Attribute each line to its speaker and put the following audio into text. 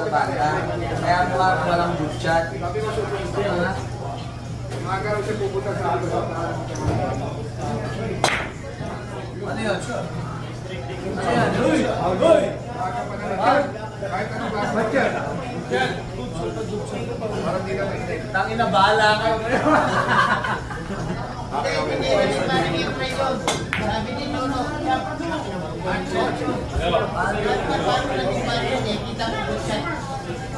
Speaker 1: bata. Kaya mukha walang good shot.
Speaker 2: Magkakaroon siya pupunta sa ako.
Speaker 1: Ano yun?
Speaker 2: Ayan, Uy! Uy! Kahit anong klase. Ba't yan? Parang di na
Speaker 1: Tangina, bahala kayo.
Speaker 2: Okay.